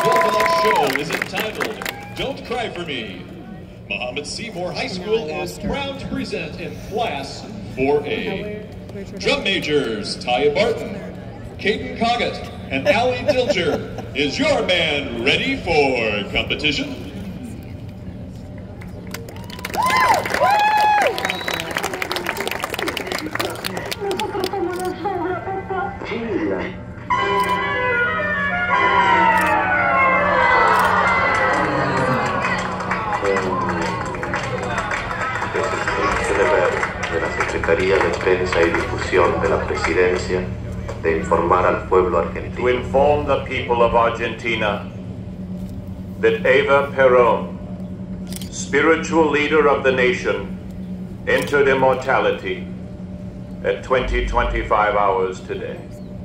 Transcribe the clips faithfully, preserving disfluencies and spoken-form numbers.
Tonight's show is entitled Don't Cry For Me. Muhammad Seymour High School is proud to present in Class four A. Drum majors Taya Barton, Caden Coggett, and Allie Dilger. Is your band ready for competition? De la Secretaría de Prensa y Difusión de la Presidencia de informar al pueblo argentino. To inform the people of Argentina that Eva Perón, spiritual leader of the nation, entered immortality at twenty twenty-five hours today.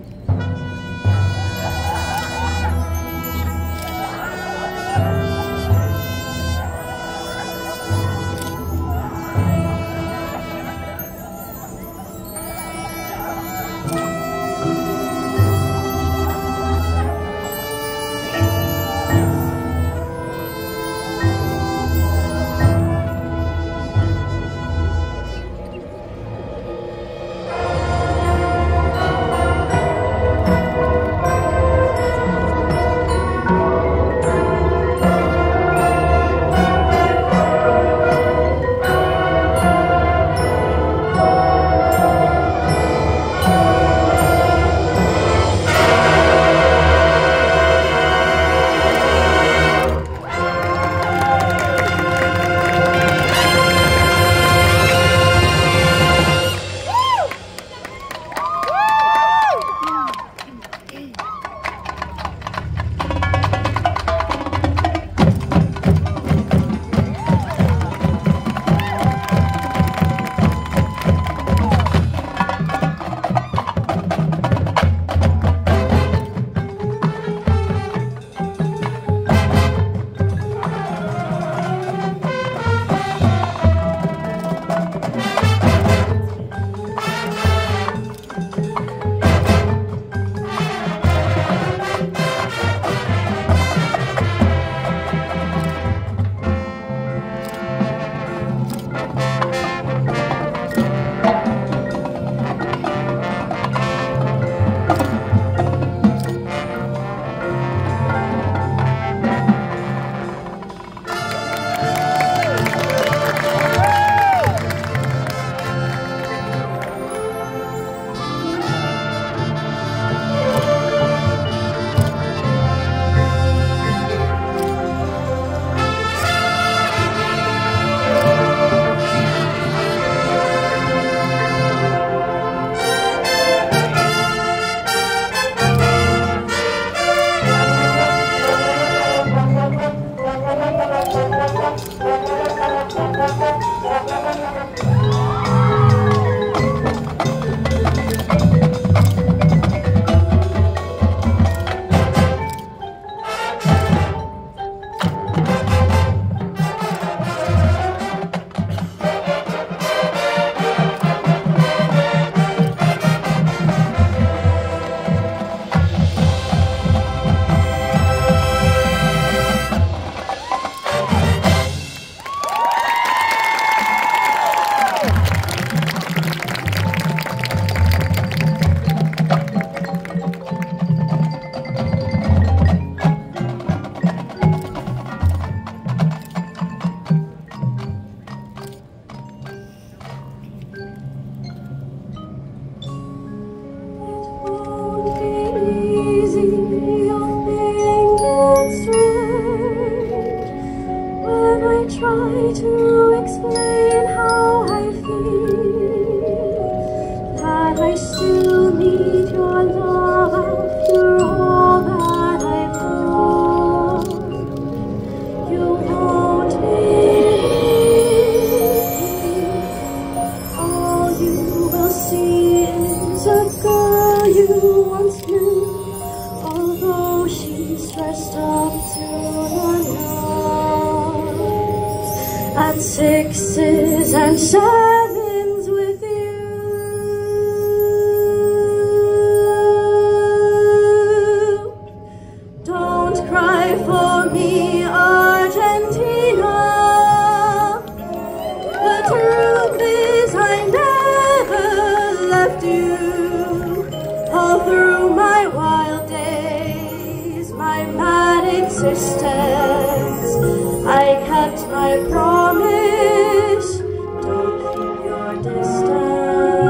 Try to explain how I feel, that I still need your love after all that I've done. You won't believe, all you will see is a girl you once knew, although she's dressed up to the at sixes and sevens with you. Don't cry cry for me, Argentina. The truth is I never left you. All through my wild days, my mad existence, I kept my promise. Don't keep your distance.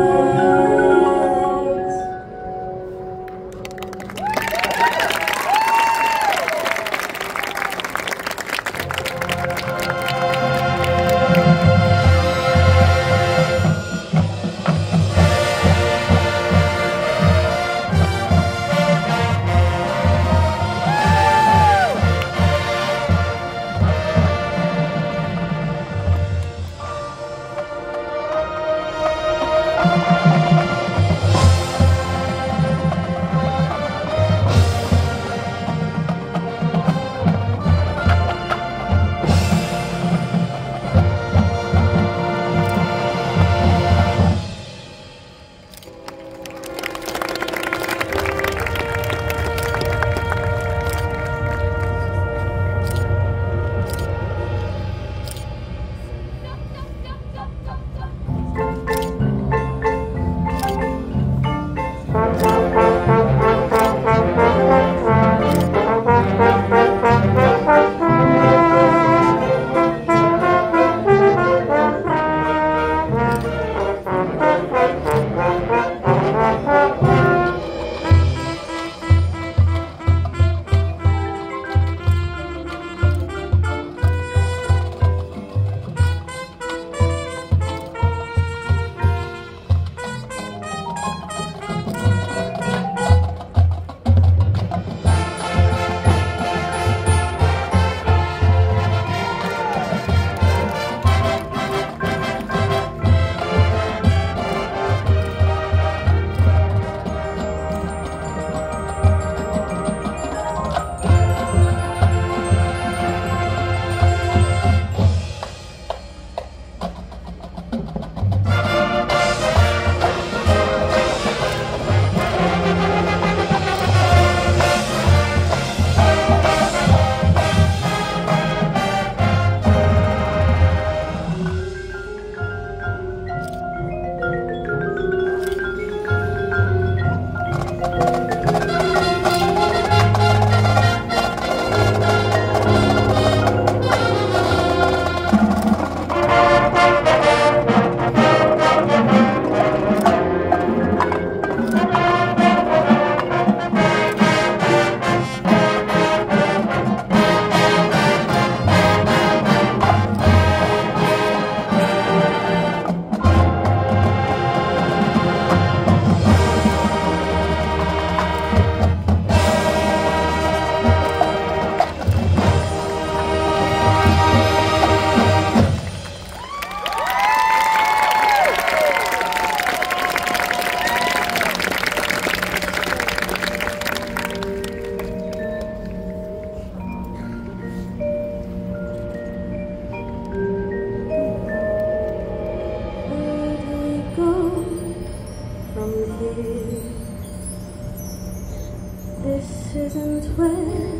This isn't where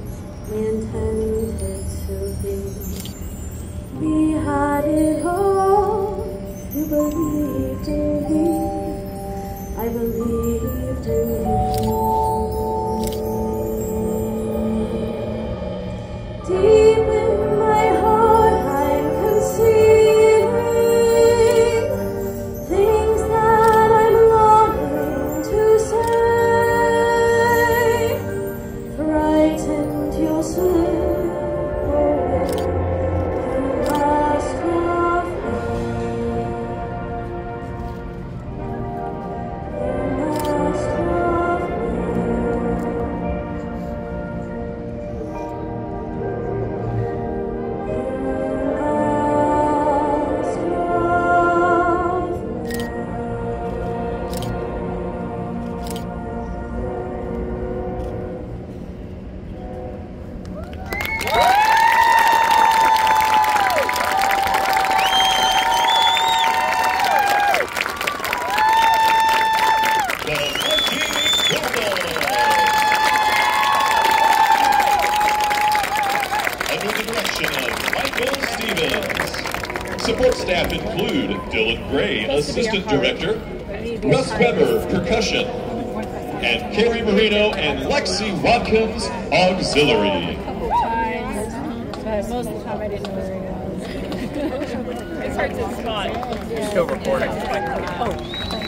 we intended to be. We had it all. You believed in me. I believed in you. Deep in my heart, I'm concealing things that I'm longing to say. Frightened you'll slip away. You must love me. You must love The Marching Bulldogs. Michael Stevens. Support staff include Dylan Gray, Assistant Director, Russ Weber, Percussion, and Carrie Marino and Lexi Watkins, Auxiliary. But most of the time I didn't know where he was. It's hard to spot. Still recording. Oh.